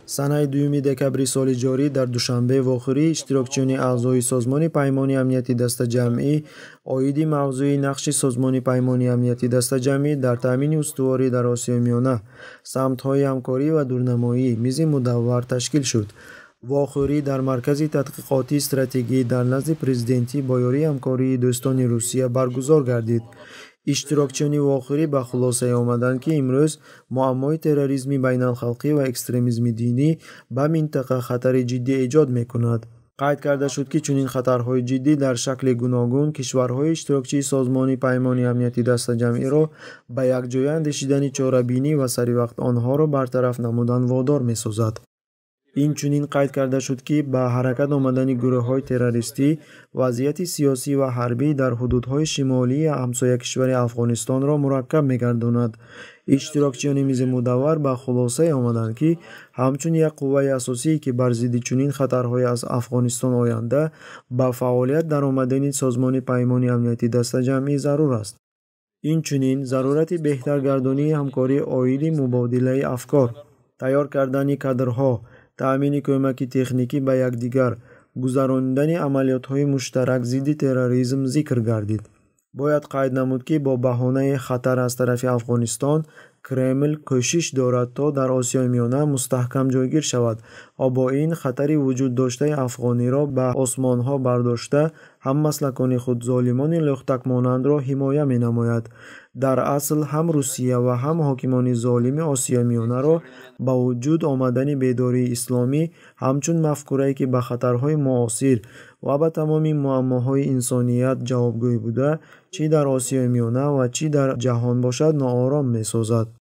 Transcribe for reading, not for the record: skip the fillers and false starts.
санаи 2 декабри соли ҷорӣ дар душанбе вохӯрӣ иштирокчиёни аъзои Созмони паймони амнияти дастаҷамъӣ оиди мавзӯи нақши Созмони паймони амнияти дастаҷамъӣ дар таъмини устуворӣ дар Осиёи Миёна, самтҳои ҳамкорӣ ва дурнамоӣ мизи мудаввар ташкил шуд. вохӯрӣ дар Маркази тадқиқотии стратегӣ дар назди президентӣ бо ёрии ҳамкории дӯстони Русия баргузор гардид. иштирокчиёни вохӯрӣ ба хулосае омаданд, ки имрӯз муаммои терроризми байналхалқӣ ва экстремизми динӣ ба минтақа хатари ҷиддӣ эҷод мекунад. қайд карда шуд, ки чунин хатарҳои ҷиддӣ дар шакли гуногун кишварҳои иштирокчии Созмони паймони амнияти дастаҷамъиро ба якҷоя андешидани чорабинӣ ва саривақт онҳоро бартараф намудан водор месозад. Инчунин қайд карда шуд, ки ба ҳаракат омадани гурӯҳҳои террористӣ вазъияти сиёсӣ ва ҳарбӣ дар ҳудудҳои шимолии ҳамсоя кишвари Афғонистонро мураккаб мегардонад. иштирокчиёни мизи мудаввар ба хулосае омаданд, ки ҳамчун як қувваи асосие, ки бар зидди чунин хатарҳое аз Афғонистон оянда, ба фаъолият даромадани Созмони паймони амнияти дастаҷамъӣ зарур аст. Инчунин зарурати беҳтаргардонии ҳамкории оиди мубодилаи афкор, тайёр кардани кадрҳо, таъмини кӯмаки техникӣ ба якдигар, гузарондани амалиётҳои муштарак зидди терроризм зикр гардид. бояд қайд намуд, ки бо баҳонаи хатар аз тарафи Афғонистон, Кремл кӯшиш дорад, то дар Осиёи Миёна мустаҳкам ҷойгир шавад ва бо ин хатари вуҷуддоштаи афғониро ба осмонҳо бардошта, ҳаммаслакони худ золимони лӯхтакмонандро ҳимоя менамояд. дар асл ҳам Русия ва ҳам ҳокимони золими Осиёи Миёнаро ба вуҷуд омадани бедории исломӣ ҳамчун мафкурае, ки ба хатарҳои муосир ва ба тамоми муаммоҳои инсоният ҷавобгӯ буда, чӣ дар Осиёи Миёна ва чӣ дар ҷаҳон бошад, ноором месозад.